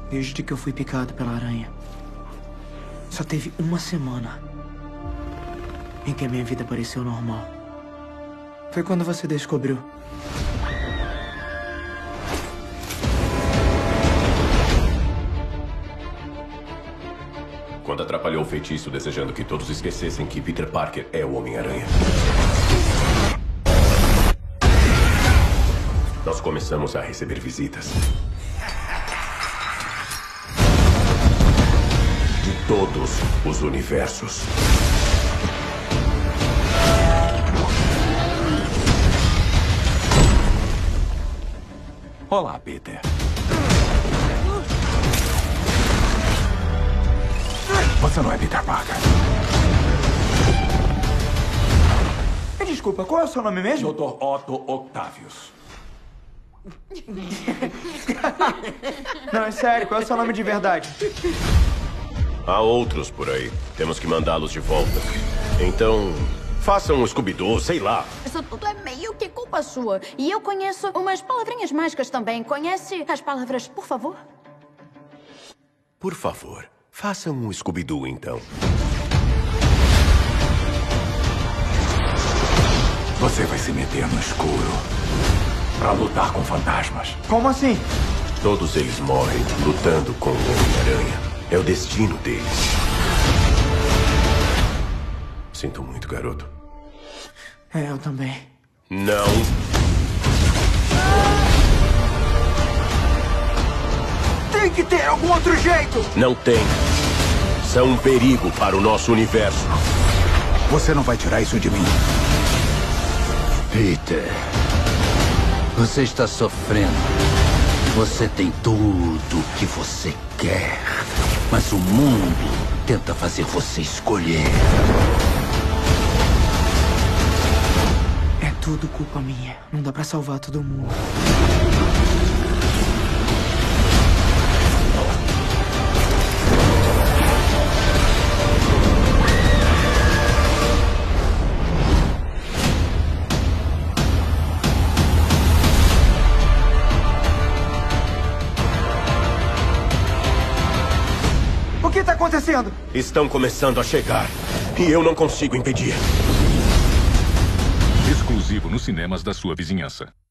Desde que eu fui picado pela aranha, só teve uma semana em que a minha vida pareceu normal. Foi quando você descobriu. Quando atrapalhou o feitiço, desejando que todos esquecessem que Peter Parker é o Homem-Aranha. Nós começamos a receber visitas. De todos os universos. Olá, Peter. Você não é Peter Parker. Desculpa, qual é o seu nome mesmo? Dr. Otto Octavius. Não, é sério, qual é o seu nome de verdade? Há outros por aí. Temos que mandá-los de volta. Então, façam um Scooby-Doo, sei lá. Isso tudo é meio que culpa sua. E eu conheço umas palavrinhas mágicas também. Conhece as palavras, por favor? Por favor, façam um Scooby-Doo, então. Você vai se meter no escuro pra lutar com fantasmas. Como assim? Todos eles morrem lutando com o Homem-Aranha. É o destino deles. Sinto muito, garoto. É, eu também. Não. Tem que ter algum outro jeito! Não tem. São um perigo para o nosso universo. Você não vai tirar isso de mim. Peter, você está sofrendo. Você tem tudo o que você quer. Mas o mundo tenta fazer você escolher. É tudo culpa minha. Não dá pra salvar todo mundo. O que tá acontecendo? Estão começando a chegar. E eu não consigo impedir. Exclusivo nos cinemas da sua vizinhança.